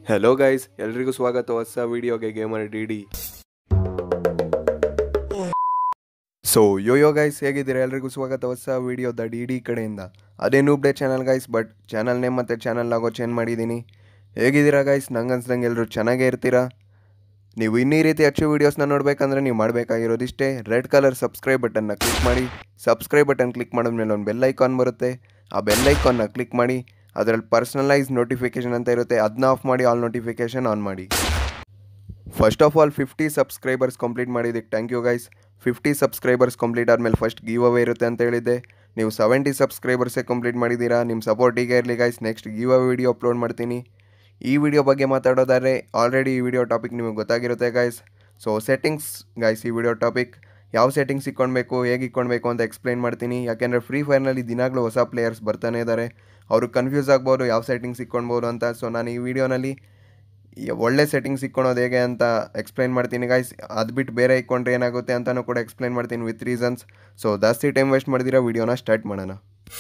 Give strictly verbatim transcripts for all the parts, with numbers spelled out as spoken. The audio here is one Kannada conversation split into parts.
ಹೆಲೋ ಗೈಸ್, ಎಲ್ರಿಗೂ ಸ್ವಾಗತ ಹೊಸ ವಿಡಿಯೋಗೆ gamer D D. So yo yo guys, ಹೇಗಿದ್ದೀರಾ? ಎಲ್ರಿಗೂ ಸ್ವಾಗತ ಹೊಸ ವಿಡಿಯೋದ ಡಿ ಡಿ ಕಡೆಯಿಂದ. ಅದೇ noob day channel guys, but channel name ಮತ್ತು ಚಾನಲ್ ಲಾಗೋ ಚೇಂಜ್ ಮಾಡಿದ್ದೀನಿ. ಹೇಗಿದ್ದೀರಾ ಗೈಸ್? ನಂಗೆ ಅನ್ಸ್ದಂಗೆ ಎಲ್ಲರೂ ಚೆನ್ನಾಗೇ ಇರ್ತೀರಾ. ನೀವು ಇನ್ನೂ ಈ ರೀತಿ ಹೆಚ್ಚು ವೀಡಿಯೋಸ್ನ ನೋಡಬೇಕಂದ್ರೆ ನೀವು ಮಾಡಬೇಕಾಗಿರೋದಿಷ್ಟೇ, ರೆಡ್ ಕಲರ್ ಸಬ್ಸ್ಕ್ರೈಬ್ ಬಟನ್ನ ಕ್ಲಿಕ್ ಮಾಡಿ. ಸಬ್ಸ್ಕ್ರೈಬ್ ಬಟನ್ ಕ್ಲಿಕ್ ಮಾಡಿದ್ಮೇಲೆ ಒಂದು ಬೆಲ್ ಐಕಾನ್ ಬರುತ್ತೆ. ಆ ಬೆಲ್ ಐಕಾನ್ನ ಕ್ಲಿಕ್ ಮಾಡಿ. ಅದರಲ್ಲಿ ಪರ್ಸ್ನಲೈಸ್ ನೋಟಿಫಿಕೇಷನ್ ಅಂತ ಇರುತ್ತೆ, ಅದನ್ನ ಆಫ್ ಮಾಡಿ, ಆಲ್ ನೋಟಿಫಿಕೇಷನ್ ಆನ್ ಮಾಡಿ. First of all fifty subscribers complete ಮಾಡಿದ್ದಕ್ಕೆ thank you guys. Fifty subscribers complete ಆದಮೇಲೆ ಫಸ್ಟ್ ಗಿವ್ ಅವೇ ಇರುತ್ತೆ ಅಂತ ಹೇಳಿದ್ದೆ. ನೀವು ಸೆವೆಂಟಿ ಸಬ್ಸ್ಕ್ರೈಬರ್ಸೇ ಕಂಪ್ಲೀಟ್ ಮಾಡಿದ್ದೀರಾ. ನಿಮ್ಮ ಸಪೋರ್ಟ್ ಹೀಗೆ ಇರಲಿ guys. Next give away video upload ಮಾಡ್ತೀನಿ. ಈ ವಿಡಿಯೋ ಬಗ್ಗೆ ಮಾತಾಡೋದಾದರೆ ಆಲ್ರೆಡಿ ಈ ವಿಡಿಯೋ ಟಾಪಿಕ್ ನಿಮಗೆ ಗೊತ್ತಾಗಿರುತ್ತೆ ಗೈಸ್. ಸೊ ಸೆಟ್ಟಿಂಗ್ಸ್ ಗೈಸ್, ಈ ವಿಡಿಯೋ ಟಾಪಿಕ್ ಯಾವ ಸೆಟ್ಟಿಂಗ್ಸ್ ಇಕ್ಕೊಳ್ಬೇಕು, ಹೇಗೆ ಇಕ್ಕೊಳ್ಬೇಕು ಅಂತ ಎಕ್ಸ್ಪ್ಲೈನ್ ಮಾಡ್ತೀನಿ. ಯಾಕೆಂದರೆ ಫ್ರೀ ಫೈರ್ನಲ್ಲಿ ದಿನಾಗಲೂ ಹೊಸ ಪ್ಲೇಯರ್ಸ್ ಬರ್ತಾನೆ ಇದ್ದಾರೆ. ಅವರು ಕನ್ಫ್ಯೂಸ್ ಆಗ್ಬೋದು ಯಾವ ಸೆಟ್ಟಿಂಗ್ಸ್ ಇಕ್ಕೊಳ್ಬೋದು ಅಂತ. ಸೊ ನಾನು ಈ ವಿಡಿಯೋನಲ್ಲಿ ಒಳ್ಳೆ ಸೆಟ್ಟಿಂಗ್ಸ್ ಇಕ್ಕೊಳೋದು ಹೇಗೆ ಅಂತ ಎಕ್ಸ್ಪ್ಲೈನ್ ಮಾಡ್ತೀನಿ ಗೈಸ್. ಅದು ಬಿಟ್ಟು ಬೇರೆ ಇಕ್ಕೊಂಡ್ರೆ ಏನಾಗುತ್ತೆ ಅಂತಲೂ ಕೂಡ ಎಕ್ಸ್ಪ್ಲೈನ್ ಮಾಡ್ತೀನಿ ವಿತ್ ರೀಸನ್ಸ್. ಸೊ ಜಾಸ್ತಿ ಟೈಮ್ ವೇಸ್ಟ್ ಮಾಡಿದಿರಾ, ವಿಡಿಯೋನ ಸ್ಟಾರ್ಟ್ ಮಾಡೋಣ.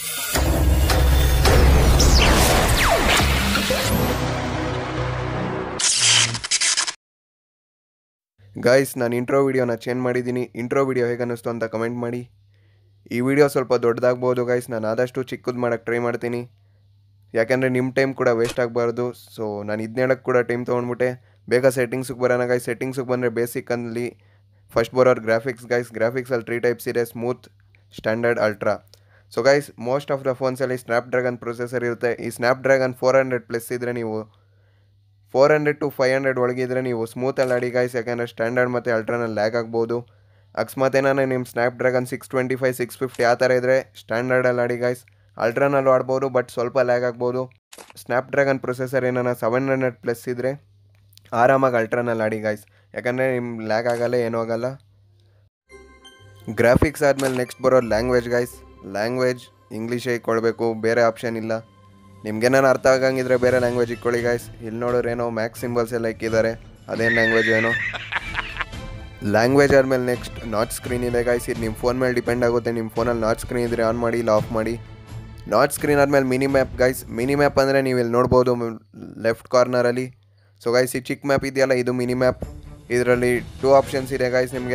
ಗೈಸ್, ನಾನು ಇಂಟ್ರೋ ವಿಡಿಯೋನ ಚೇಂಜ್ ಮಾಡಿದ್ದೀನಿ. ಇಂಟ್ರೋ ವಿಡಿಯೋ ಹೇಗೆ ಅನ್ನಿಸ್ತು ಅಂತ ಕಮೆಂಟ್ ಮಾಡಿ. ಈ ವಿಡಿಯೋ ಸ್ವಲ್ಪ ದೊಡ್ಡದಾಗ್ಬೋದು ಗೈಸ್, ನಾನು ಆದಷ್ಟು ಚಿಕ್ಕದು ಮಾಡೋಕ್ಕೆ ಟ್ರೈ ಮಾಡ್ತೀನಿ. ಯಾಕೆಂದರೆ ನಿಮ್ಮ ಟೈಮ್ ಕೂಡ ವೇಸ್ಟ್ ಆಗಬಾರ್ದು. ಸೊ ನಾನು ಇದನ್ನ ಹೇಳೋಕ್ಕೆ ಕೂಡ ಟೈಮ್ ತೊಗೊಂಡ್ಬಿಟ್ಟೆ. ಬೇಗ ಸೆಟ್ಟಿಂಗ್ಸಿಗೆ ಬರೋಣ ಗೈಸ್. ಸೆಟ್ಟಿಂಗ್ಸಿಗೆ ಬಂದರೆ ಬೇಸಿಕಲ್ಲಿ ಫಸ್ಟ್ ಬರೋರು ಗ್ರಾಫಿಕ್ಸ್ ಗೈಸ್. ಗ್ರಾಫಿಕ್ಸಲ್ಲಿ ತ್ರೀ ಟೈಪ್ಸ್ ಇದೆ: smooth, standard, ultra. So guys, most of the ಫೋನ್ಸಲ್ಲಿ ಸ್ನ್ಯಾಪ್ ಡ್ರ್ಯಾಗನ್ ಪ್ರೊಸೆಸರ್ ಇರುತ್ತೆ. ಈ Snapdragon four hundred plus ಇದ್ದರೆ ನೀವು four hundred to five hundred ಒಳಗಿದ್ರೆ ನೀವು ಸ್ಮೂತಲ್ಲಿ ಆಡಿ ಗೈಸ್. ಯಾಕೆಂದರೆ ಸ್ಟ್ಯಾಂಡರ್ಡ್ ಮತ್ತು ಅಲ್ಟ್ರಾನಲ್ಲಿ ಲ್ಯಾಗ್ ಆಗ್ಬೋದು. ಅಕಸ್ಮಾತ್ ಏನಾನೆ ನಿಮ್ಮ Snapdragon six twenty five six fifty ಆ ಥರ ಇದ್ದರೆ ಸ್ಟ್ಯಾಂಡರ್ಡಲ್ಲಿ ಆಡಿ ಗೈಸ್. ಅಲ್ಟ್ರಾನಲ್ಲೂ ಆಡ್ಬೋದು, ಬಟ್ ಸ್ವಲ್ಪ ಲ್ಯಾಗ್ ಆಗ್ಬೋದು. ಸ್ನ್ಯಾಪ್ ಡ್ರ್ಯಾಗನ್ ಪ್ರೊಸೆಸರ್ ಏನಾನ ಸೆವೆನ್ ಹಂಡ್ರೆಡ್ ಪ್ಲಸ್ ಇದ್ದರೆ ಆರಾಮಾಗಿ ಅಲ್ಟ್ರಾನಲ್ಲಿ ಆಡಿ ಗೈಸ್. ಯಾಕಂದರೆ ನಿಮ್ಮ ಲ್ಯಾಗ್ ಆಗಲ್ಲ, ಏನೂ ಆಗಲ್ಲ. ಗ್ರಾಫಿಕ್ಸ್ ಆದಮೇಲೆ ನೆಕ್ಸ್ಟ್ ಬರೋ ಲ್ಯಾಂಗ್ವೇಜ್ ಗೈಸ್. ಲ್ಯಾಂಗ್ವೇಜ್ ಇಂಗ್ಲೀಷೇ ಇಕ್ಕೊಳ್ಬೇಕು, ಬೇರೆ ಆಪ್ಷನ್ ಇಲ್ಲ. ನಿಮ್ಗೇನಾರು ಅರ್ಥ ಆಗಂಗಿದ್ರೆ ಬೇರೆ ಲ್ಯಾಂಗ್ವೇಜ್ ಇಕ್ಕೊಳ್ಳಿ ಗೈಸ್. ಇಲ್ಲಿ ನೋಡೋರು ಏನೋ ಮ್ಯಾಕ್ಸ್ ಸಿಂಬಲ್ಸ್ ಎಲ್ಲ ಇಕ್ಕಿದ್ದಾರೆ, ಅದೇನು ಲ್ಯಾಂಗ್ವೇಜ್ ಏನೋ. ಲ್ಯಾಂಗ್ವೇಜ್ ಆದಮೇಲೆ ನೆಕ್ಸ್ಟ್ ನಾಚ್ ಸ್ಕ್ರೀನ್ ಇದೆ ಗೈಸ್. ಇದು ನಿಮ್ಮ ಫೋನ್ ಮೇಲೆ ಡಿಪೆಂಡ್ ಆಗುತ್ತೆ. ನಿಮ್ಮ ಫೋನಲ್ಲಿ ನಾಚ್ ಸ್ಕ್ರೀನ್ ಇದ್ದರೆ ಆನ್ ಮಾಡಿ, ಇಲ್ಲ ಆಫ್ ಮಾಡಿ. ನಾಚ್ ಸ್ಕ್ರೀನ್ ಆದಮೇಲೆ mini map guys. Mini map ಅಂದರೆ ನೀವು ಇಲ್ಲಿ ನೋಡ್ಬೋದು ಲೆಫ್ಟ್ ಕಾರ್ನರಲ್ಲಿ. ಸೊ ಗೈಸ್, ಈ ಚಿಕ್ಕ ಮ್ಯಾಪ್ ಇದೆಯಲ್ಲ, ಇದು ಮಿನಿ ಮ್ಯಾಪ್. ಇದರಲ್ಲಿ ಟೂ ಆಪ್ಷನ್ಸ್ ಇದೆ ಗೈಸ್ ನಿಮಗೆ,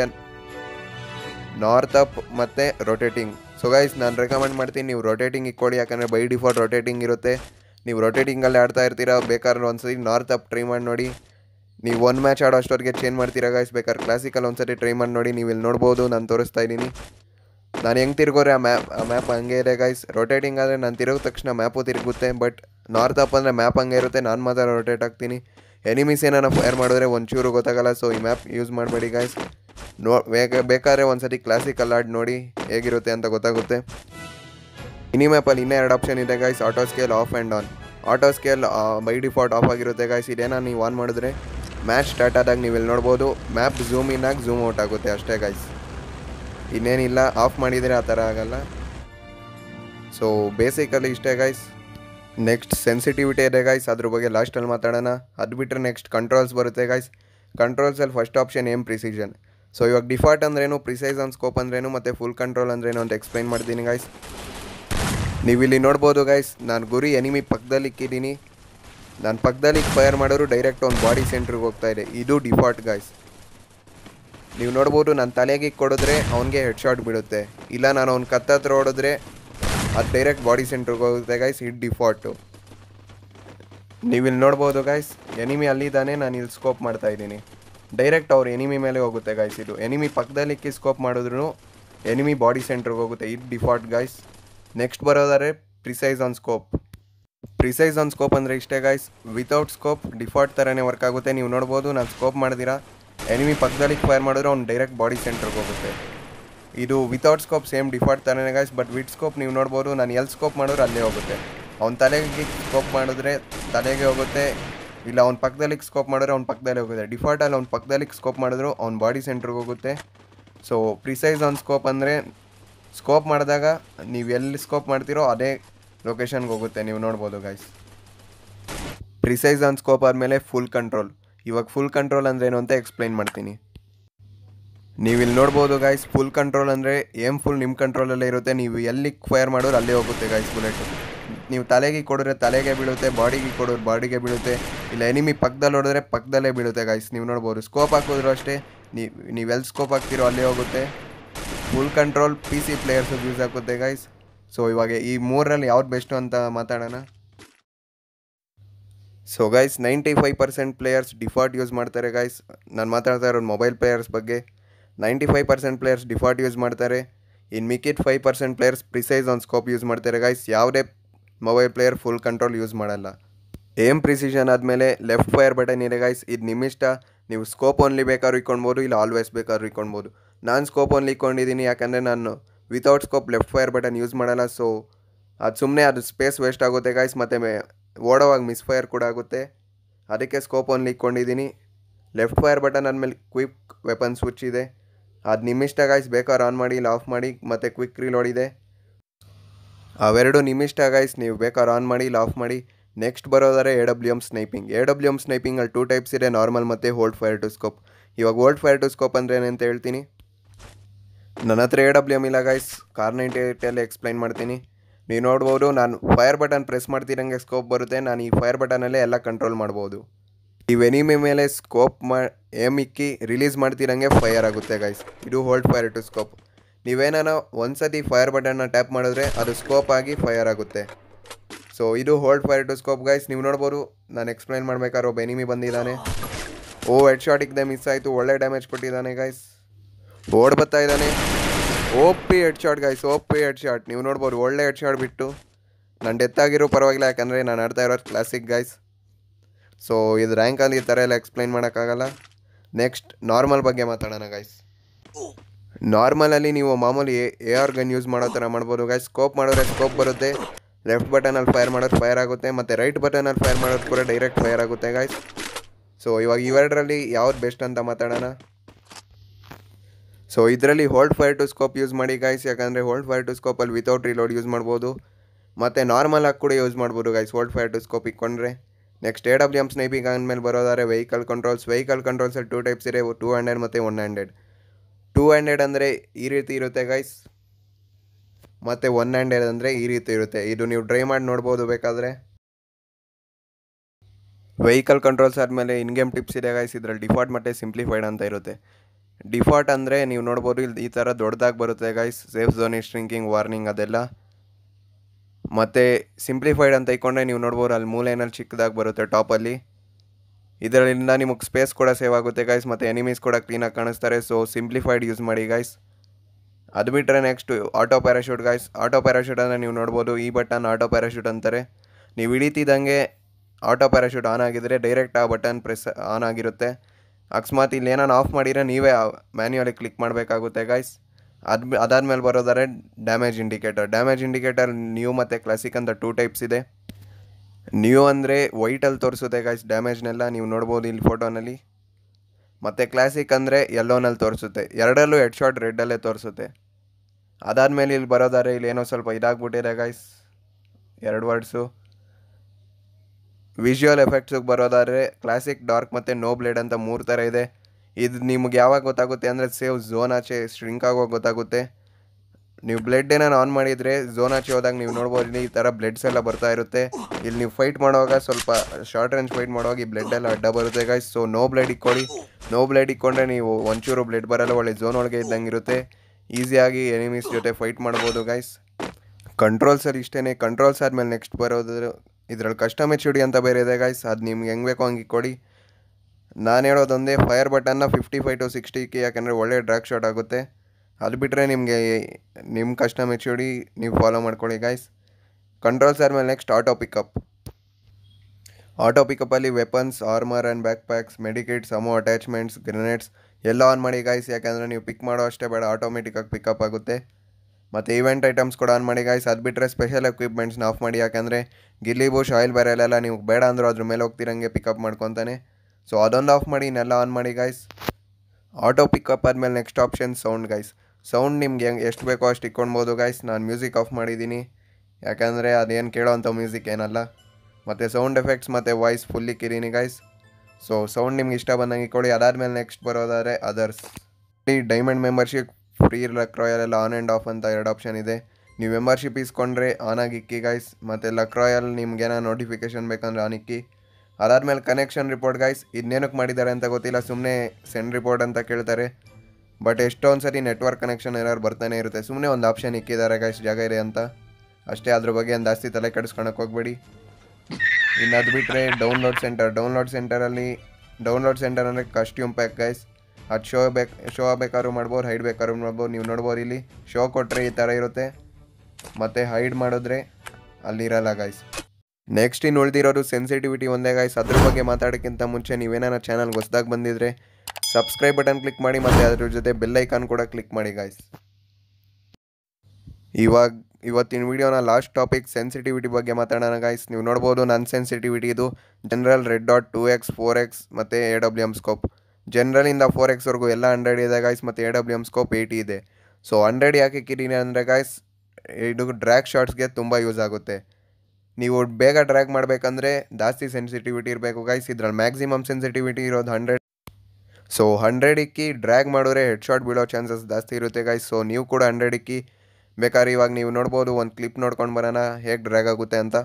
ನಾರ್ತ್ ಅಪ್ ಮತ್ತು ರೊಟೇಟಿಂಗ್. ಸೊ ಗೈಸ್, ನಾನು ರೆಕಮೆಂಡ್ ಮಾಡ್ತೀನಿ ನೀವು ರೊಟೇಟಿಂಗ್ ಇಕ್ಕೊಳ್ಳಿ. ಯಾಕಂದರೆ ಬೈ ಡಿಫಾಲ್ಟ್ ರೊಟೇಟಿಂಗ್ ಇರುತ್ತೆ. ನೀವು ರೊಟೇಟಿಂಗಲ್ಲಿ ಆಡ್ತಾ ಇರ್ತೀರಾ. ಬೇಕಾದ್ರೆ ಒಂದ್ಸತಿ ನಾರ್ತ್ ಅಪ್ ಟ್ರೈ ಮಾಡಿ ನೋಡಿ. ನೀವು ಒಂದು ಮ್ಯಾಚ್ ಆಡೋ ಅಷ್ಟೊತ್ತಿಗೆ ಚೇಂಜ್ ಮಾಡ್ತೀರಾ ಗೈಸ್. ಬೇಕಾದ್ರೆ ಕ್ಲಾಸಿಕಲ್ಲಿ ಒಂದ್ಸತಿ ಟ್ರೈ ಮಾಡಿ ನೋಡಿ. ನೀವು ಇಲ್ಲಿ ನೋಡ್ಬೋದು, ನಾನು ತೋರಿಸ್ತಾ ಇದ್ದೀನಿ. ನಾನು ಹೆಂಗೆ ತಿರ್ಗೋರೆ ಆ ಮ್ಯಾಪ್ ಆ ಮ್ಯಾಪ್ ಹಂಗೆ ಇದೆ ಗೈಸ್. ರೊಟೇಟಿಂಗ್ ಆದರೆ ನಾನು ತಿರುಗಿದ ತಕ್ಷಣ ಮ್ಯಾಪು ತಿರುಗುತ್ತೆ. ಬಟ್ ನಾರ್ತ್ ಅಪ್ ಅಂದರೆ ಮ್ಯಾಪ್ ಹಂಗೆ ಇರುತ್ತೆ. ನಾನು ಮಾತ್ರ ರೊಟೇಟ್ ಆಗ್ತೀನಿ. ಎನಿಮೀಸ್ ಏನಾರ ಫೈರ್ ಮಾಡಿದ್ರೆ ಒಂಚೂರು ಗೊತ್ತಾಗಲ್ಲ. ಸೊ ಈ ಮ್ಯಾಪ್ ಯೂಸ್ ಮಾಡಬೇಡಿ ಗೈಸ್. ನೋ ಬೇಗ ಬೇಕಾದ್ರೆ ಒಂದ್ಸತಿ ಕ್ಲಾಸಿಕಲ್ ಆಡಿ ನೋಡಿ ಹೇಗಿರುತ್ತೆ ಅಂತ ಗೊತ್ತಾಗುತ್ತೆ. ಮಿನಿ ಮ್ಯಾಪಲ್ಲಿ ಇನ್ನೂ ಎರಡು ಆಪ್ಷನ್ ಇದೆ guys: auto scale, off and on. Auto scale by default off ಆಗಿರುತ್ತೆ ಗೈಸ್. ಇದೇನೋ ನೀವು ಆನ್ ಮಾಡಿದ್ರೆ ಮ್ಯಾಚ್ ಸ್ಟಾರ್ಟ್ ಆದಾಗ ನೀವು ಇಲ್ಲಿ ನೋಡ್ಬೋದು ಮ್ಯಾಪ್ ಝೂಮ್ ಇನ್ ಆಗಿ ಝೂಮ್ ಔಟ್ ಆಗುತ್ತೆ ಅಷ್ಟೇ ಗೈಸ್. ಇನ್ನೇನಿಲ್ಲ. ಆಫ್ ಮಾಡಿದರೆ ಆ ಥರ ಆಗಲ್ಲ. ಸೊ ಬೇಸಿಕಲಿ ಇಷ್ಟೇ ಗೈಸ್. ನೆಕ್ಸ್ಟ್ ಸೆನ್ಸಿಟಿವಿಟಿ ಇದೆ ಗೈಸ್, ಅದ್ರ ಬಗ್ಗೆ ಲಾಸ್ಟಲ್ಲಿ ಮಾತಾಡೋಣ. ಅದು ಬಿಟ್ಟರೆ ನೆಕ್ಸ್ಟ್ ಕಂಟ್ರೋಲ್ಸ್ ಬರುತ್ತೆ ಗೈಸ್. ಕಂಟ್ರೋಲ್ಸಲ್ಲಿ first option aim precision. So ಇವಾಗ ಡಿಫಾಲ್ಟ್ ಅಂದ್ರೇನು, ಪ್ರಿಸೈಸ್ ಆನ್ ಸ್ಕೋಪ್ ಅಂದ್ರೇನು, ಮತ್ತು ಫುಲ್ ಕಂಟ್ರೋಲ್ ಅಂದ್ರೇನು ಅಂತ ಎಕ್ಸ್ಪ್ಲೈನ್ ಮಾಡ್ತೀನಿ ಗೈಸ್. ನೀವು ಇಲ್ಲಿ ನೋಡ್ಬೋದು ಗೈಸ್, ನಾನು ಗುರಿ ಎನಿಮಿ ಪಕ್ಕದಲ್ಲಿ ಇಕ್ಕಿದ್ದೀನಿ. ನಾನು ಪಕ್ಕದಲ್ಲಿ ಫೈರ್ ಮಾಡೋರು ಡೈರೆಕ್ಟ್ ಒಂದು ಬಾಡಿ ಸೆಂಟ್ರಿಗೆ ಹೋಗ್ತಾ ಇದೆ. ಇದು ಡಿಫಾಲ್ಟ್ ಗೈಸ್. ನೀವು ನೋಡ್ಬೋದು, ನಾನು ತಲೆಗೆ ಕೊಡಿದ್ರೆ ಅವ್ನಿಗೆ ಹೆಡ್ ಶಾಟ್ ಬಿಡುತ್ತೆ. ಇಲ್ಲ ನಾನು ಅವ್ನು ಕತ್ತತ್ರ ಹೊಡಿದ್ರೆ ಅದು ಡೈರೆಕ್ಟ್ ಬಾಡಿ ಸೆಂಟ್ರಿಗೆ ಹೋಗುತ್ತೆ ಗೈಸ್. ಇದು ಡಿಫಾಲ್ಟು. ನೀವಿಲ್ಲಿ ನೋಡ್ಬೋದು ಗೈಸ್, ಎನಿಮಿ ಅಲ್ಲಿದ್ದಾನೆ, ನಾನು ಇಲ್ಲಿ ಸ್ಕೋಪ್ ಮಾಡ್ತಾ ಇದ್ದೀನಿ. ಡೈರೆಕ್ಟ್ ಅವ್ರು ಎನಿಮಿ ಮೇಲೆ ಹೋಗುತ್ತೆ ಗೈಸ್. ಇದು ಎನಿಮಿ ಪಕ್ಕದಲ್ಲಿ ಇಕ್ಕಿ ಸ್ಕೋಪ್ ಮಾಡಿದ್ರು ಎನಿಮಿ ಬಾಡಿ ಸೆಂಟ್ರಿಗೆ ಹೋಗುತ್ತೆ. ಇದು ಡಿಫಾಲ್ಟ್ ಗೈಸ್. ನೆಕ್ಸ್ಟ್ ಬರೋದಾದ್ರೆ precise on scope. Precise on scope ಅಂದರೆ ಇಷ್ಟೇ ಗೈಸ್. ವಿತೌಟ್ ಸ್ಕೋಪ್ ಡಿಫಾಲ್ಟ್ ಥರನೇ ವರ್ಕ್ ಆಗುತ್ತೆ. ನೀವು ನೋಡ್ಬೋದು, ನಾನು ಸ್ಕೋಪ್ ಮಾಡಿದಿರಾ ಎನಿಮಿ ಪಕ್ಕದಲ್ಲಿ ಫೈರ್ ಮಾಡಿದ್ರೆ ಅವ್ನು ಡೈರೆಕ್ಟ್ ಬಾಡಿ ಸೆಂಟ್ರಿಗೆ ಹೋಗುತ್ತೆ. ಇದು ವಿತೌಟ್ ಸ್ಕೋಪ್ ಸೇಮ್ ಡಿಫಾಲ್ಟ್ ಥರನೇ ಗೈಸ್. ಬಟ್ ವಿತ್ ಸ್ಕೋಪ್ ನೀವು ನೋಡ್ಬೋದು, ನಾನು ಎಲ್ಲಿ ಸ್ಕೋಪ್ ಮಾಡಿದ್ರೆ ಅಲ್ಲೇ ಹೋಗುತ್ತೆ. ಅವ್ನ ತಲೆಗೆ ಸ್ಕೋಪ್ ಮಾಡಿದ್ರೆ ತಲೆಗೆ ಹೋಗುತ್ತೆ. ಇಲ್ಲ ಅವ್ನ ಪಕ್ಕದಲ್ಲಿ ಸ್ಕೋಪ್ ಮಾಡಿದ್ರೆ ಅವ್ನ ಪಕ್ಕದಲ್ಲೇ ಹೋಗುತ್ತೆ. ಡಿಫಾಲ್ಟಲ್ಲಿ ಅವ್ನ ಪಕ್ಕದಲ್ಲಿ ಸ್ಕೋಪ್ ಮಾಡಿದ್ರು ಅವ್ನ ಬಾಡಿ ಸೆಂಟ್ರಿಗೆ ಹೋಗುತ್ತೆ. ಸೊ ಪ್ರಿಸೈಸ್ ಆನ್ ಸ್ಕೋಪ್ ಅಂದರೆ ಸ್ಕೋಪ್ ಮಾಡಿದಾಗ ನೀವು ಎಲ್ಲಿ ಸ್ಕೋಪ್ ಮಾಡ್ತೀರೋ ಅದೇ ಲೊಕೇಶನ್ಗೆ ಹೋಗುತ್ತೆ. ನೀವು ನೋಡ್ಬೋದು ಗೈಸ್. ಪ್ರಿಸೈಸ್ ಆನ್ ಸ್ಕೋಪ್ ಆದಮೇಲೆ ಫುಲ್ ಕಂಟ್ರೋಲ್. ಇವಾಗ ಫುಲ್ ಕಂಟ್ರೋಲ್ ಅಂದ್ರೇನು ಅಂತ ಎಕ್ಸ್ಪ್ಲೈನ್ ಮಾಡ್ತೀನಿ. ನೀವು ಇಲ್ಲಿ ನೋಡ್ಬೋದು ಗೈಸ್, ಫುಲ್ ಕಂಟ್ರೋಲ್ ಅಂದರೆ ಏಮ್ ಫುಲ್ ನಿಮ್ಮ ಕಂಟ್ರೋಲಲ್ಲೇ ಇರುತ್ತೆ. ನೀವು ಎಲ್ಲಿ ಫೈರ್ ಮಾಡೋರು ಅಲ್ಲೇ ಹೋಗುತ್ತೆ ಗೈಸ್ ಬುಲೆಟು. ನೀವು ತಲೆಗೆ ಕೊಡಿದ್ರೆ ತಲೆಗೆ ಬೀಳುತ್ತೆ, ಬಾಡಿಗೆ ಕೊಡೋರು ಬಾಡಿಗೆ ಬೀಳುತ್ತೆ, ಇಲ್ಲ ಎನಿಮಿ ಪಕ್ಕದಲ್ಲಿ ಹೊಡೆದ್ರೆ ಪಕ್ಕದಲ್ಲೇ ಬೀಳುತ್ತೆ ಗೈಸ್. ನೀವು ನೋಡ್ಬೋದು ಸ್ಕೋಪ್ ಹಾಕಿದ್ರು ಅಷ್ಟೇ, ನೀವು ನೀವೆಲ್ಲಿ ಸ್ಕೋಪ್ ಹಾಕ್ತಿರೋ ಅಲ್ಲೇ ಹೋಗುತ್ತೆ. ಫುಲ್ ಕಂಟ್ರೋಲ್ ಪಿ ಸಿ ಪ್ಲೇಯರ್ಸಿಗೆ ಯೂಸ್ ಆಗುತ್ತೆ ಗೈಸ್. ಸೊ ಇವಾಗ ಈ ಮೂರರಲ್ಲಿ ಯಾವ್ದು ಬೆಸ್ಟು ಅಂತ ಮಾತಾಡೋಣ. So guys ninety five percent players default use ಮಾಡ್ತಾರೆ ಗೈಸ್. ನಾನು ಮಾತಾಡ್ತಾ ಇರೋದು ಮೊಬೈಲ್ ಪ್ಲೇಯರ್ಸ್ ಬಗ್ಗೆ. Ninety five percent players default use ಮಾಡ್ತಾರೆ. ಇನ್ನು ಮಿಕ್ಕಿದ five percent players precise on scope use ಮಾಡ್ತಾರೆ ಗೈಸ್. ಯಾವುದೇ mobile player full control use ಮಾಡಲ್ಲ. ಏಮ್ ಪ್ರಿಸಿಷನ್ ಆದಮೇಲೆ ಲೆಫ್ಟ್ ಫೈರ್ ಬಟನ್ ಇದೆ ಗೈಸ್. ಇದು ನಿಮ್ಮಿಷ್ಟ, ನೀವು ಸ್ಕೋಪ್ ಓನ್ಲಿ ಬೇಕಾದ್ರೂ ಇಟ್ಕೊಳ್ಬೋದು, ಇಲ್ಲ ಆಲ್ವೇಸ್ ಬೇಕಾದ್ರೂ ಇಟ್ಕೊಳ್ಬೋದು. ನಾನು ಸ್ಕೋಪ್ ಓನ್ಲಿ ಇಟ್ಕೊಂಡಿದ್ದೀನಿ, ಯಾಕಂದರೆ ನಾನು without scope left fire button use ಮಾಡಲ್ಲ. ಸೊ ಅದು ಸುಮ್ಮನೆ ಅದು ಸ್ಪೇಸ್ ವೇಸ್ಟ್ ಆಗುತ್ತೆ ಗೈಸ್, ಮತ್ತು ಓಡೋವಾಗ ಮಿಸ್ ಫೈರ್ ಕೂಡ ಆಗುತ್ತೆ. ಅದಕ್ಕೆ ಸ್ಕೋಪ್ ಓನ್ಲಿ ಇಟ್ಕೊಂಡಿದ್ದೀನಿ. ಲೆಫ್ಟ್ ಫೈರ್ ಬಟನ್ ಆದಮೇಲೆ ಕ್ವಿಕ್ ವೆಪನ್ ಸ್ವಿಚ್ ಇದೆ, ಅದು ನಿಮ್ಮಿಷ್ಟ ಗೈಸ್, ಬೇಕಾದ್ರೆ ಆನ್ ಮಾಡಿ ಇಲ್ಲ ಆಫ್ ಮಾಡಿ. ಮತ್ತು ಕ್ವಿಕ್ ರೀಲೋಡ್ ಇದೆ, ಅವೆರಡು ನಿಮ್ಮಿಷ್ಟ ಗೈಸ್, ನೀವು ಬೇಕಾದ್ರೆ ಆನ್ ಮಾಡಿ ಇಲ್ಲ ಆಫ್ ಮಾಡಿ. ನೆಕ್ಸ್ಟ್ ಬರೋದಾರೆ A W M sniping. A W M ಸ್ನೈಪಿಂಗಲ್ಲಿ ಟೂ ಟೈಪ್ಸ್ ಇದೆ, ನಾರ್ಮಲ್ ಮತ್ತು ಹೋಲ್ಡ್ ಫೈರ್ ಟು ಸ್ಕೋಪ್. ಇವಾಗ ಹೋಲ್ಡ್ ಫೈರ್ ಟು ಸ್ಕೋಪ್ ಅಂದರೆ ಏನಂತ ಹೇಳ್ತೀನಿ. ನನ್ನ ಹತ್ರ ಎ ಡಬ್ಲ್ಯೂ ಎಮ್ ಇಲ್ಲ ಗೈಸ್, ಕಾರ್ ನೈಂಟಿ ಏಯ್ಟಲ್ಲಿ ಎಕ್ಸ್ಪ್ಲೈನ್ ಮಾಡ್ತೀನಿ. ನೀವು ನೋಡ್ಬೋದು, ನಾನು ಫೈರ್ ಬಟನ್ ಪ್ರೆಸ್ ಮಾಡ್ತಿರಂಗೆ ಸ್ಕೋಪ್ ಬರುತ್ತೆ. ನಾನು ಈ ಫೈರ್ ಬಟನಲ್ಲೇ ಎಲ್ಲ ಕಂಟ್ರೋಲ್ ಮಾಡ್ಬೋದು. ಈ ಎನಿಮಿ ಮೇಲೆ ಸ್ಕೋಪ್ ಮಾ ಏಮ್ ಇಕ್ಕಿ ರಿಲೀಸ್ ಮಾಡ್ತಿರಂಗೆ ಫೈರ್ ಆಗುತ್ತೆ ಗೈಸ್. ಇದು ಹೋಲ್ಡ್ ಫೈರ್ ಟು ಸ್ಕೋಪ್. ನೀವೇನಾನ ಒಂದು ಸತಿ ಫೈರ್ ಬಟನ್ನ ಟ್ಯಾಪ್ ಮಾಡಿದ್ರೆ ಅದು ಸ್ಕೋಪ್ ಆಗಿ ಫೈರ್ ಆಗುತ್ತೆ. ಸೊ ಇದು hold fire to scope guys. ನೀವು ನೋಡ್ಬೋದು, ನಾನು ಎಕ್ಸ್ಪ್ಲೈನ್ ಮಾಡ್ಬೇಕಾದ್ರೆ ಒಬ್ಬ ಎನಿಮಿ ಬಂದಿದ್ದಾನೆ. ಓ ಹೆಡ್ ಶಾಟ್ ಇಕ್ಕದೆ ಮಿಸ್ ಆಯಿತು, ಒಳ್ಳೆ ಡ್ಯಾಮೇಜ್ ಕೊಟ್ಟಿದ್ದಾನೆ ಗೈಸ್. ಓಡ್ ಬರ್ತಾ ಇದ್ದಾನೆ, O P headshot guys, O P headshot. ನೀವು ನೋಡ್ಬೋದು, ಒಳ್ಳೆ ಹೆಡ್ ಶಾಟ್ ಬಿಟ್ಟು ನಾನು ಡೆತ್ ಆಗಿರೋ ಪರವಾಗಿಲ್ಲ, ಯಾಕಂದರೆ ನಾನು ಆಡ್ತಾ ಇರೋದು ಕ್ಲಾಸಿಕ್ ಗೈಸ್. ಸೊ ಇದು ರ್ಯಾಂಕಲ್ಲಿ ಈ ಥರ ಎಲ್ಲ ಎಕ್ಸ್ಪ್ಲೈನ್ ಮಾಡೋಕ್ಕಾಗಲ್ಲ. ನೆಕ್ಸ್ಟ್ ನಾರ್ಮಲ್ ಬಗ್ಗೆ ಮಾತಾಡೋಣ ಗೈಸ್. ನಾರ್ಮಲಲ್ಲಿ ನೀವು ಮಾಮೂಲಿ ಎ ಆರ್ ಗನ್ ಯೂಸ್ ಮಾಡೋ ಥರ ಮಾಡ್ಬೋದು ಗೈಸ್. ಸ್ಕೋಪ್ ಮಾಡಿದ್ರೆ ಸ್ಕೋಪ್ ಬರುತ್ತೆ, ಲೆಫ್ಟ್ ಬಟನಲ್ಲಿ ಫೈರ್ ಮಾಡೋದು ಫೈರ್ ಆಗುತ್ತೆ, ಮತ್ತು ರೈಟ್ ಬಟನಲ್ಲಿ ಫೈರ್ ಮಾಡೋದು ಕೂಡ ಡೈರೆಕ್ಟ್ ಫೈರ್ ಆಗುತ್ತೆ ಗೈಸ್. ಸೊ ಇವಾಗ ಇವೆರಡರಲ್ಲಿ ಯಾವ್ದು ಬೆಸ್ಟ್ ಅಂತ ಮಾತಾಡೋಣ. ಸೊ ಇದರಲ್ಲಿ hold fire to scope use ಮಾಡಿ ಗೈಸ್, ಯಾಕಂದರೆ ಹೋಲ್ಡ್ ಫೈರ್ ಟು ಸ್ಕೋಪಲ್ಲಿ ವಿತೌಟ್ ರಿಲೋಡ್ ಯೂಸ್ ಮಾಡ್ಬೋದು, ಮತ್ತು ನಾರ್ಮಲ್ ಆಗಿ ಕೂಡ ಯೂಸ್ ಮಾಡ್ಬೋದು guys hold fire to scope ಇಟ್ಕೊಂಡ್ರೆ. Next A W M sniping ಆದಮೇಲೆ ಬರೋದಾರೆ ವೆಹಿಕಲ್ ಕಂಟ್ರೋಲ್ಸ್. ವೆಹಿಕಲ್ ಕಂಟ್ರೋಲ್ಸಲ್ಲಿ ಟೂ ಟೈಪ್ಸ್ ಇದೆ, ಟೂ ಹಂಡ್ರೆಡ್ ಮತ್ತು ಒನ್ ಹಂಡ್ರೆಡ್. ಟೂ ಹಂಡ್ರೆಡ್ ಅಂದರೆ ಈ ರೀತಿ ಇರುತ್ತೆ ಗೈಸ್, ಮತ್ತು ಒನ್ ಹಂಡ್ರೆಡ್ ಅಂದರೆ ಈ ರೀತಿ ಇರುತ್ತೆ. ಇದು ನೀವು ಟ್ರೈ ಮಾಡಿ ನೋಡ್ಬೋದು ಬೇಕಾದರೆ. ವೆಹಿಕಲ್ ಕಂಟ್ರೋಲ್ಸ್ ಆದಮೇಲೆ ಇನ್ಗೇಮ್ ಟಿಪ್ಸ್ ಇದೆ ಗೈಸ್. ಇದರಲ್ಲಿ ಡಿಫಾಲ್ಟ್ ಮತ್ತು ಸಿಂಪ್ಲಿಫೈಡ್ ಅಂತ ಇರುತ್ತೆ. ಡಿಫಾಲ್ಟ್ ಅಂದರೆ ನೀವು ನೋಡ್ಬೋದು, ಇಲ್ಲಿ ಈ ಥರ ದೊಡ್ಡದಾಗಿ ಬರುತ್ತೆ guys, safe zone is shrinking warning ಅದೆಲ್ಲ. ಮತ್ತು ಸಿಂಪ್ಲಿಫೈಡ್ ಅಂತ ಇಟ್ಕೊಂಡ್ರೆ ನೀವು ನೋಡ್ಬೋದು, ಅಲ್ಲಿ ಮೂಲೆಯಲ್ಲಿ ಚಿಕ್ಕದಾಗಿ ಬರುತ್ತೆ ಟಾಪಲ್ಲಿ. ಇದರಿಂದ ನಿಮಗೆ ಸ್ಪೇಸ್ ಕೂಡ ಸೇವ್ ಆಗುತ್ತೆ ಗೈಸ್, ಮತ್ತು ಎನಿಮೀಸ್ ಕೂಡ ಕ್ಲೀನಾಗಿ ಕಾಣಿಸ್ತಾರೆ. ಸೊ ಸಿಂಪ್ಲಿಫೈಡ್ ಯೂಸ್ ಮಾಡಿ ಗೈಸ್. ಅದು ಬಿಟ್ಟರೆ next auto parachute guys. Auto parachute ಅಂದರೆ ನೀವು ನೋಡ್ಬೋದು, ಈ ಬಟನ್ ಆಟೋ ಪ್ಯಾರಾಶೂಟ್ ಅಂತಾರೆ. ನೀವು ಹಿಡಿತಿದ್ದಂಗೆ ಆಟೋ ಪ್ಯಾರಾಶೂಟ್ ಆನ್ ಆಗಿದರೆ ಡೈರೆಕ್ಟ್ ಆ ಬಟನ್ ಪ್ರೆಸ್ ಆನ್ ಆಗಿರುತ್ತೆ. ಅಕಸ್ಮಾತ್ ಇಲ್ಲಿ ಏನಾನು ಆಫ್ ಮಾಡಿದರೆ ನೀವೇ ಮ್ಯಾನ್ಯುವಲಿ ಕ್ಲಿಕ್ ಮಾಡಬೇಕಾಗುತ್ತೆ ಗೈಸ್. ಅದು ಅದಾದಮೇಲೆ ಬರೋದಾರೆ damage indicator. Damage indicator new ಮತ್ತು ಕ್ಲಾಸಿಕ್ ಅಂತ ಟೂ ಟೈಪ್ಸ್ ಇದೆ. ನ್ಯೂ ಅಂದರೆ ವೈಟಲ್ಲಿ ತೋರಿಸುತ್ತೆ ಗೈಸ್ ಡ್ಯಾಮೇಜ್ನೆಲ್ಲ, ನೀವು ನೋಡ್ಬೋದು ಇಲ್ಲಿ ಫೋಟೋನಲ್ಲಿ. ಮತ್ತು ಕ್ಲಾಸಿಕ್ ಅಂದರೆ ಯೆಲ್ಲೋನಲ್ಲಿ ತೋರಿಸುತ್ತೆ. ಎರಡಲ್ಲೂ ಹೆಡ್ ಶಾಟ್ ರೆಡ್ಡಲ್ಲೇ ತೋರಿಸುತ್ತೆ. ಅದಾದಮೇಲೆ ಇಲ್ಲಿ ಬರೋದಾರೆ, ಇಲ್ಲಿ ಏನೋ ಸ್ವಲ್ಪ ಇದಾಗ್ಬಿಟ್ಟಿದೆ ಗೈಸ್ ಎರಡು ವರ್ಡ್ಸು. ವಿಜುವಲ್ ಎಫೆಕ್ಟ್ಸಿಗೆ ಬರೋದಾದರೆ ಕ್ಲಾಸಿಕ್, ಡಾರ್ಕ್ ಮತ್ತು ನೋ ಬ್ಲೇಡ್ ಅಂತ ಮೂರು ಥರ ಇದೆ. ಇದು ನಿಮ್ಗೆ ಯಾವಾಗ ಗೊತ್ತಾಗುತ್ತೆ ಅಂದರೆ ಸೇವ್ ಝೋನ್ ಆಚೆ ಸ್ಟ್ರಿಂಕ್ ಆಗೋಗಿ ಗೊತ್ತಾಗುತ್ತೆ. ನೀವು ಬ್ಲಡ್ ಏನಾರು ಆನ್ ಮಾಡಿದರೆ ಝೋನ್ ಆಚೆ ಹೋದಾಗ ನೀವು ನೋಡ್ಬೋದು ಈ ಥರ ಬ್ಲಡ್ಸ್ ಎಲ್ಲ ಬರ್ತಾ ಇರುತ್ತೆ. ಇಲ್ಲಿ ನೀವು ಫೈಟ್ ಮಾಡುವಾಗ ಸ್ವಲ್ಪ ಶಾರ್ಟ್ ರೇಂಜ್ ಫೈಟ್ ಮಾಡುವಾಗ ಈ ಬ್ಲಡ್ ಎಲ್ಲ ಅಡ್ಡ ಬರುತ್ತೆ ಗೈಸ್. ಸೊ ನೋ ಬ್ಲಡ್ ಇಕ್ಕೊಳ್ಳಿ. ನೋ ಬ್ಲಡ್ ಇಕ್ಕೊಂಡ್ರೆ ನೀವು ಒಂಚೂರು ಬ್ಲಡ್ ಬರಲ್ಲ, ಒಳ್ಳೆ ಝೋನ್ ಒಳಗೆ ಇದ್ದಂಗೆ ಇರುತ್ತೆ. ಈಸಿಯಾಗಿ ಎನಿಮೀಸ್ ಜೊತೆ ಫೈಟ್ ಮಾಡ್ಬೋದು ಗೈಸ್. ಕಂಟ್ರೋಲ್ಸಲ್ಲಿ ಇಷ್ಟೇ. ಕಂಟ್ರೋಲ್ಸ್ ಆದಮೇಲೆ ನೆಕ್ಸ್ಟ್ ಬರೋದು ಇದರಲ್ಲಿ ಕಸ್ಟಮ್ ಎಚ್ ಡಿ ಅಂತ ಬೇರೆ ಇದೆ ಗೈಸ್. ಅದು ನಿಮ್ಗೆ ಹೆಂಗೆ ಬೇಕೋ ಹಂಗೆ ಇಕ್ಕೊಡಿ. ನಾನು ಹೇಳೋದೊಂದೇ, ಫೈರ್ ಬಟನ್ನ ಫಿಫ್ಟಿ ಫೈವ್ ಟು ಸಿಕ್ಸ್ಟಿಗೆ, ಯಾಕಂದರೆ ಒಳ್ಳೆ ಡ್ರ್ಯಾಗ್ ಶಾಟ್ ಆಗುತ್ತೆ. ಅದು ಬಿಟ್ಟರೆ ನಿಮಗೆ ನಿಮ್ಮ ಕಸ್ಟಮ್ ಎಚ್ ಡಿ ನೀವು ಫಾಲೋ ಮಾಡ್ಕೊಳ್ಳಿ ಗೈಸ್. ಕಂಟ್ರೋಲ್ಸ್ ಆದಮೇಲೆ ನೆಕ್ಸ್ಟ್ ಆಟೋ ಪಿಕಪ್. ಆಟೋ ಪಿಕಪ್ಪಲ್ಲಿ weapons, armour and backpacks, medkits, ಸಮೋ ಅಟ್ಯಾಚ್ಮೆಂಟ್ಸ್, ಗ್ರೆನೇಡ್ಸ್ ಎಲ್ಲ ಆನ್ ಮಾಡಿ ಗೈಸ್, ಯಾಕಂದರೆ ನೀವು ಪಿಕ್ ಮಾಡೋ ಅಷ್ಟೇ ಬೇಡ, ಆಟೋಮೆಟಿಕ್ಕಾಗಿ ಪಿಕಪ್ ಆಗುತ್ತೆ. ಮತ್ತು ಈವೆಂಟ್ ಐಟಮ್ಸ್ ಕೂಡ ಆನ್ ಮಾಡಿ ಗೈಸ್. ಅದು ಬಿಟ್ಟರೆ ಸ್ಪೆಷಲ್ ಎಕ್ವಿಪ್ಮೆಂಟ್ಸ್ನ ಆಫ್ ಮಾಡಿ, ಯಾಕಂದರೆ ಗಿಲ್ಲಿ ಬೂಶ್, ಆಯಿಲ್ ಬ್ಯಾರೆಲೆಲ್ಲ ನೀವು ಬೇಡ ಅಂದರೂ ಅದ್ರ ಮೇಲೆ ಹೋಗ್ತಿರಂಗೆ ಪಿಕಪ್ ಮಾಡ್ಕೊತಾನೆ. ಸೊ ಅದೊಂದು ಆಫ್ ಮಾಡಿ, ಇನ್ನೆಲ್ಲ ಆನ್ ಮಾಡಿ ಗೈಸ್. ಆಟೋ ಪಿಕಪ್ ಆದಮೇಲೆ next option sound guys. Sound ನಿಮ್ಗೆ ಹೆಂಗೆ ಎಷ್ಟು ಬೇಕೋ ಅಷ್ಟು ಇಟ್ಕೊಳ್ಬೋದು ಗೈಸ್. ನಾನು ಮ್ಯೂಸಿಕ್ ಆಫ್ ಮಾಡಿದ್ದೀನಿ, ಯಾಕಂದರೆ ಅದೇನು ಕೇಳೋ ಅಂಥ ಮ್ಯೂಸಿಕ್ ಏನಲ್ಲ. ಮತ್ತು ಸೌಂಡ್ ಎಫೆಕ್ಟ್ಸ್ ಮತ್ತು ವಾಯ್ಸ್ ಫುಲ್ ಇಕ್ಕಿದ್ದೀನಿ ಗೈಸ್. ಸೊ ಸೌಂಡ್ ನಿಮ್ಗೆ ಇಷ್ಟ ಬಂದಂಗೆ ಇಟ್ಕೊಳ್ಳಿ. ಅದಾದಮೇಲೆ ನೆಕ್ಸ್ಟ್ ಬರೋದಾದರೆ ಅದರ್ಸ್. ಈ diamond membership, free luck royale ಎಲ್ಲ ಆನ್ ಆ್ಯಂಡ್ ಆಫ್ ಅಂತ ಎರಡು ಆಪ್ಷನ್ ಇದೆ. ನೀವು ಮೆಂಬರ್ಶಿಪ್ ಇಸ್ಕೊಂಡ್ರೆ ಆನ್ ಆಗಿಕ್ಕಿ ಗೈಸ್. ಮತ್ತು ಲಕ್ ರಾಯಲ್ ನಿಮ್ಗೇನೋ ನೋಟಿಫಿಕೇಷನ್ ಬೇಕಂದ್ರೆ ಆನ್ ಇಕ್ಕಿ. ಅದಾದಮೇಲೆ ಕನೆಕ್ಷನ್ ರಿಪೋರ್ಟ್ ಗೈಸ್, ಇದನ್ನೇನಕ್ಕೆ ಮಾಡಿದ್ದಾರೆ ಅಂತ ಗೊತ್ತಿಲ್ಲ, ಸುಮ್ಮನೆ ಸೆಂಡ್ ರಿಪೋರ್ಟ್ ಅಂತ ಕೇಳ್ತಾರೆ. ಬಟ್ ಎಷ್ಟೊಂದು ಸರಿ ನೆಟ್ವರ್ಕ್ ಕನೆಕ್ಷನ್ ಏನಾದ್ರು ಬರ್ತಾನೆ ಇರುತ್ತೆ, ಸುಮ್ಮನೆ ಒಂದು ಆಪ್ಷನ್ ಇಕ್ಕಿದ್ದಾರೆ ಗೈಸ್ ಜಾಗ ಇದೆ ಅಂತ ಅಷ್ಟೇ. ಅದ್ರ ಬಗ್ಗೆ ಒಂದು ಜಾಸ್ತಿ ತಲೆ ಕೆಡಿಸ್ಕೊಳಕ್ಕೆ ಹೋಗ್ಬೇಡಿ. ಇನ್ನು ಅದು ಬಿಟ್ಟರೆ ಡೌನ್ಲೋಡ್ ಸೆಂಟರ್ ಡೌನ್ಲೋಡ್ ಸೆಂಟರಲ್ಲಿ ಡೌನ್ಲೋಡ್ ಸೆಂಟರ್ ಅಂದರೆ ಕಸ್ಟ್ಯೂಮ್ ಪ್ಯಾಕ್ ಗೈಸ್. ಅದು ಶೋ ಬೇಕು ಶೋ ಬೇಕಾದ್ರೂ ಮಾಡ್ಬೋದು, ಹೈಡ್ ಬೇಕಾದ್ರೂ ಮಾಡ್ಬೋದು. ನೀವು ನೋಡ್ಬೋದು ಇಲ್ಲಿ ಶೋ ಕೊಟ್ಟರೆ ಈ ಥರ ಇರುತ್ತೆ, ಮತ್ತು ಹೈಡ್ ಮಾಡಿದ್ರೆ ಅಲ್ಲಿರಲ್ಲ ಗೈಸ್. ನೆಕ್ಸ್ಟ್ ಇನ್ನು ಉಳಿದಿರೋದು ಸೆನ್ಸಿಟಿವಿಟಿ ಒಂದೇ ಗೈಸ್. ಅದ್ರ ಬಗ್ಗೆ ಮಾತಾಡೋಕ್ಕಿಂತ ಮುಂಚೆ ನೀವೇನಾರ ಚಾನಲ್ಗೆ ಹೊಸದಾಗಿ ಬಂದಿದ್ರೆ ಸಬ್ಸ್ಕ್ರೈಬ್ ಬಟನ್ ಕ್ಲಿಕ್ ಮಾಡಿ, ಮತ್ತು ಅದ್ರ ಜೊತೆ ಬೆಲ್ ಐಕಾನ್ ಕೂಡ ಕ್ಲಿಕ್ ಮಾಡಿ ಗೈಸ್. ಇವಾಗ ಇವತ್ತಿನ ವೀಡಿಯೋನ ಲಾಸ್ಟ್ ಟಾಪಿಕ್ ಸೆನ್ಸಿಟಿವಿಟಿ ಬಗ್ಗೆ ಮಾತಾಡೋಣ ಗೈಸ್. ನೀವು ನೋಡ್ಬೋದು ನನ್ನ ಸೆನ್ಸಿಟಿವಿಟಿ ಇದು general, red dot, two X, four X ಮತ್ತು ಎ ಡಬ್ಲ್ಯೂ ಎಮ್ ಸ್ಕೋಪ್. ಜನರಲಿಂದ ಫೋರ್ ಎಕ್ಸ್ವರೆಗೂ ಎಲ್ಲ ಹಂಡ್ರೆಡ್ ಇದೆ ಗೈಸ್, ಮತ್ತು A W M scope eighty ಇದೆ. ಸೊ ಹಂಡ್ರೆಡ್ ಯಾಕೆ ಇಕ್ಕಿದ್ದೀನಿ ಅಂದರೆ ಗೈಸ್, ಇದು ಡ್ರ್ಯಾಗ್ ಶಾಟ್ಸ್ಗೆ ತುಂಬ ಯೂಸ್ ಆಗುತ್ತೆ. ನೀವು ಬೇಗ ಡ್ರ್ಯಾಗ್ ಮಾಡಬೇಕಂದ್ರೆ ಜಾಸ್ತಿ ಸೆನ್ಸಿಟಿವಿಟಿ ಇರಬೇಕು ಗೈಸ್. ಇದ್ರಲ್ಲಿ ಮ್ಯಾಕ್ಸಿಮಮ್ ಸೆನ್ಸಿಟಿವಿಟಿ ಇರೋದು ಹಂಡ್ರೆಡ್. ಸೊ ಹಂಡ್ರೆಡ್ ಇಕ್ಕಿ ಡ್ರ್ಯಾಗ್ ಮಾಡಿದ್ರೆ ಹೆಡ್ ಶಾಟ್ ಬೀಳೋ ಚಾನ್ಸಸ್ ಜಾಸ್ತಿ ಇರುತ್ತೆ ಗೈಸ್. ಸೊ ನೀವು ಕೂಡ ಹಂಡ್ರೆಡ್ ಇಕ್ಕಿ. ಬೇಕಾದ್ರೆ ಇವಾಗ ನೀವು ನೋಡ್ಬೋದು, ಒಂದು ಕ್ಲಿಪ್ ನೋಡ್ಕೊಂಡು ಬರೋಣ ಹೇಗೆ ಡ್ರ್ಯಾಗ್ ಆಗುತ್ತೆ ಅಂತ.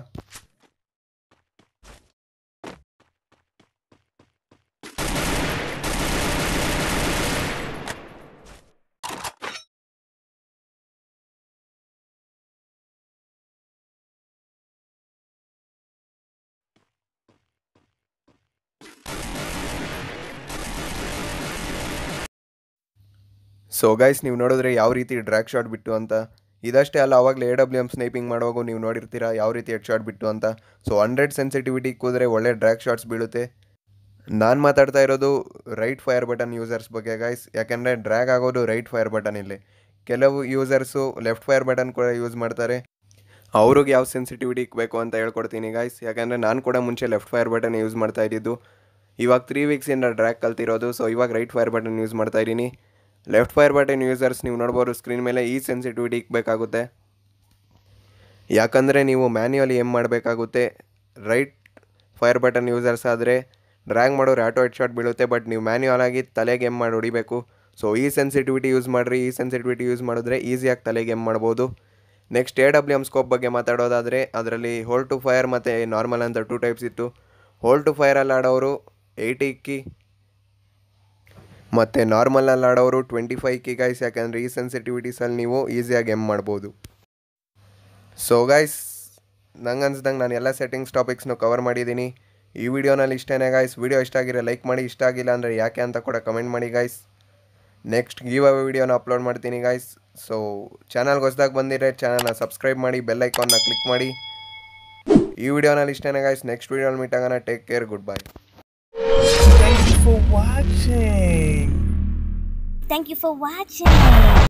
ಸೊ ಗೈಸ್ ನೀವು ನೋಡಿದ್ರೆ ಯಾವ ರೀತಿ ಡ್ರ್ಯಾಗ್ ಶಾಟ್ ಬಿಟ್ಟು ಅಂತ. ಇದಷ್ಟೇ ಅಲ್ಲ, ಆವಾಗಲೇ ಎ ಡಬ್ಲ್ಯೂ ಎಮ್ ಸ್ನೈಪಿಂಗ್ ಮಾಡುವಾಗ ನೀವು ನೋಡಿರ್ತೀರಾ ಯಾವ ರೀತಿ ಹೆಡ್ ಶಾಟ್ ಬಿಟ್ಟು ಅಂತ. ಸೊ ಹಂಡ್ರೆಡ್ ಸೆನ್ಸಿಟಿವಿಟಿ ಕೂದ್ರೆ ಒಳ್ಳೆ ಡ್ರ್ಯಾಗ್ ಶಾಟ್ಸ್ ಬೀಳುತ್ತೆ. ನಾನು ಮಾತಾಡ್ತಾ ಇರೋದು ರೈಟ್ ಫೈರ್ ಬಟನ್ ಯೂಸರ್ಸ್ ಬಗ್ಗೆ ಗೈಸ್, ಯಾಕೆಂದರೆ ಡ್ರ್ಯಾಗ್ ಆಗೋದು ರೈಟ್ ಫೈರ್ ಬಟನ್ ಇಲ್ಲಿ. ಕೆಲವು ಯೂಸರ್ಸು ಲೆಫ್ಟ್ ಫೈರ್ ಬಟನ್ ಕೂಡ ಯೂಸ್ ಮಾಡ್ತಾರೆ. ಅವ್ರಿಗೆ ಯಾವ ಸೆನ್ಸಿಟಿವಿಟಿ ಇಕ್ಬೇಕು ಅಂತ ಹೇಳ್ಕೊಡ್ತೀನಿ ಗೈಸ್, ಯಾಕೆಂದರೆ ನಾನು ಕೂಡ ಮುಂಚೆ ಲೆಫ್ಟ್ ಫೈರ್ ಬಟನ್ ಯೂಸ್ ಮಾಡ್ತಾ ಇದ್ದಿದ್ದು. ಇವಾಗ ತ್ರೀ ವೀಕ್ಸಿಂದ ಡ್ರ್ಯಾಗ್ ಕಲ್ತಿರೋದು, ಸೊ ಇವಾಗ ರೈಟ್ ಫೈರ್ ಬಟನ್ ಯೂಸ್ ಮಾಡ್ತಾ ಇದ್ದೀನಿ. ಲೆಫ್ಟ್ ಫೈರ್ ಬಟನ್ ಯೂಸರ್ಸ್ ನೀವು ನೋಡ್ಬೋದು ಸ್ಕ್ರೀನ್ ಮೇಲೆ ಈ ಸೆನ್ಸಿಟಿವಿಟಿ ಇಕ್ಬೇಕಾಗುತ್ತೆ, ಯಾಕಂದರೆ ನೀವು ಮ್ಯಾನ್ಯುವಲಿ ಏಮ್ ಮಾಡಬೇಕಾಗುತ್ತೆ. ರೈಟ್ ಫೈರ್ ಬಟನ್ ಯೂಸರ್ಸ್ ಆದರೆ ಡ್ರ್ಯಾಗ್ ಮಾಡೋರು ಆಟೋ ಹೆಡ್ ಶಾಟ್ ಬೀಳುತ್ತೆ, ಬಟ್ ನೀವು ಮ್ಯಾನ್ಯುವಲ್ ಆಗಿ ತಲೆಗೆ ಏಮ್ ಮಾಡಿ ಹೊಡಿಬೇಕು. ಸೊ ಈ ಸೆನ್ಸಿಟಿವಿಟಿ ಯೂಸ್ ಮಾಡಿರಿ. ಈ ಸೆನ್ಸಿಟಿವಿಟಿ ಯೂಸ್ ಮಾಡಿದ್ರೆ ಈಸಿಯಾಗಿ ತಲೆಗೆ ಏಮ್ ಮಾಡ್ಬೋದು. Next A W M scope ಬಗ್ಗೆ ಮಾತಾಡೋದಾದರೆ ಅದರಲ್ಲಿ ಹೋಲ್ ಟು ಫೈರ್ ಮತ್ತು ನಾರ್ಮಲ್ ಅಂತ ಟೂ ಟೈಪ್ಸ್ ಇತ್ತು. ಹೋಲ್ ಟು ಫೈರಲ್ಲಿ ಆಡೋರು ಏಯ್ಟಿ ಇಕ್ಕಿ, ಮತ್ತು ನಾರ್ಮಲಲ್ಲಿ ಆಡೋರು ಟ್ವೆಂಟಿ ಫೈವ್ ಇಕ್ಕಿ ಗೈಸ್, ಯಾಕೆಂದರೆ ಈ ಸೆನ್ಸಿಟಿವಿಟೀಸಲ್ಲಿ ನೀವು ಈಸಿಯಾಗಿ ಎಮ್ ಮಾಡ್ಬೋದು. ಸೊ ಗೈಸ್ ನಂಗೆ ಅನ್ಸ್ದಂಗೆ ನಾನು ಎಲ್ಲ ಸೆಟ್ಟಿಂಗ್ಸ್ ಟಾಪಿಕ್ಸ್ನು ಕವರ್ ಮಾಡಿದ್ದೀನಿ ಈ ವಿಡಿಯೋನಲ್ಲಿ. ಇಷ್ಟೇ ಗೈಸ್, ವಿಡಿಯೋ ಇಷ್ಟ ಆಗಿರೋ ಲೈಕ್ ಮಾಡಿ, ಇಷ್ಟ ಆಗಿಲ್ಲ ಅಂದರೆ ಯಾಕೆ ಅಂತ ಕೂಡ ಕಮೆಂಟ್ ಮಾಡಿ ಗೈಸ್. ನೆಕ್ಸ್ಟ್ ಗಿವ್ ಅವೇ ವಿಡಿಯೋನ ಅಪ್ಲೋಡ್ ಮಾಡ್ತೀನಿ ಗೈಸ್. ಸೊ ಚಾನಲ್ಗೆ ಹೊಸದಾಗಿ ಬಂದಿದ್ರೆ ಚಾನಲ್ನ ಸಬ್ಸ್ಕ್ರೈಬ್ ಮಾಡಿ, ಬೆಲ್ ಐಕಾನ್ನ ಕ್ಲಿಕ್ ಮಾಡಿ. ಈ ವಿಡಿಯೋನಲ್ಲಿ ಇಷ್ಟೇ ಗೈಸ್, ನೆಕ್ಸ್ಟ್ ವಿಡಿಯೋನಲ್ಲಿ ಮೀಟ್ ಆಗೋಣ. Take care, good bye. Thank you for watching. Thank you for watching.